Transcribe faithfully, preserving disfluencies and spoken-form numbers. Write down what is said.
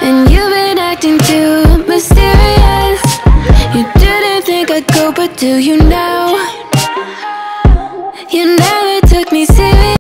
And you've been acting too mysterious. You didn't think I'd go, but do you now? You never took me serious.